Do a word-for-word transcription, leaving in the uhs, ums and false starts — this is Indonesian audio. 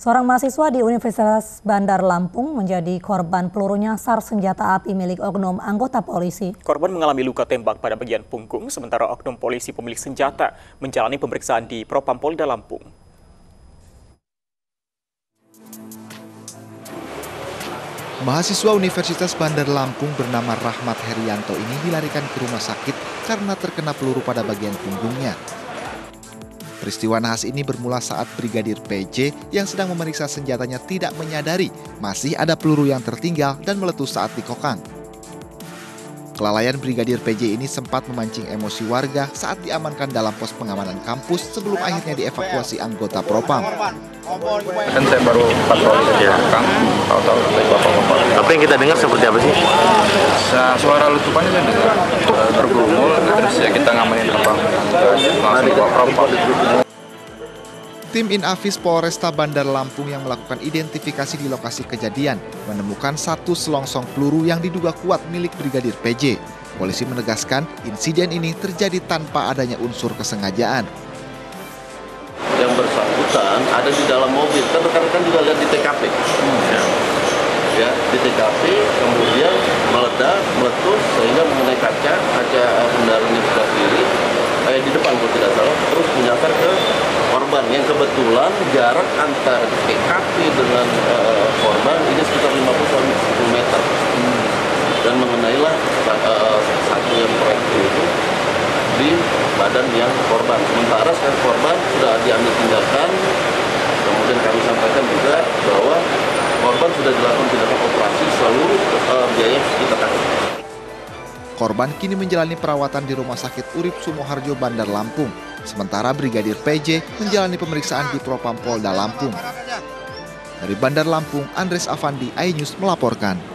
Seorang mahasiswa di Universitas Bandar Lampung menjadi korban peluru nyasar senjata api milik oknum anggota polisi. Korban mengalami luka tembak pada bagian punggung, sementara oknum polisi pemilik senjata menjalani pemeriksaan di Propam Polda Lampung. Mahasiswa Universitas Bandar Lampung bernama Rahmat Herianto ini dilarikan ke rumah sakit karena terkena peluru pada bagian punggungnya. Peristiwa nahas ini bermula saat Brigadir P J yang sedang memeriksa senjatanya tidak menyadari masih ada peluru yang tertinggal dan meletus saat dikokang. Kelalaian Brigadir P J ini sempat memancing emosi warga saat diamankan dalam pos pengamanan kampus sebelum akhirnya dievakuasi anggota Propam. Kan saya baru patroli ke belakang, tahu-tahu dari bapak-bapak. Apa yang kita dengar seperti apa sih? Suara letupannya saya dengar, bergumul, terus ya kita ngamanin abang, langsung bawa Propam. Tim Inafis Polresta Bandar Lampung yang melakukan identifikasi di lokasi kejadian menemukan satu selongsong peluru yang diduga kuat milik Brigadir P J. Polisi menegaskan insiden ini terjadi tanpa adanya unsur kesengajaan. Yang bersangkutan ada di dalam mobil, kan rekan-rekan juga lihat di T K P. Ya, ya di T K P kemudian meledak, meletus sehingga mengenai kaca, kaca kendaraannya sebelah kiri, eh, di depan kalau tidak salah, terus menyasar ke korban yang kebetulan jarak antara T K P dengan uh, korban ini sekitar lima puluh sampai sepuluh meter. Dan mengenailah uh, satu yang proyektil itu di badan yang korban. Sementara sekarang korban sudah diambil tindakan, kemudian kami sampaikan juga bahwa korban sudah dilakukan tindakan operasi seluruh uh, biaya kita tanggung. Korban kini menjalani perawatan di Rumah Sakit Urip Sumoharjo Bandar Lampung, sementara Brigadir P J menjalani pemeriksaan di Propam Polda Lampung. Dari Bandar Lampung, Andres Afandi, iNews melaporkan.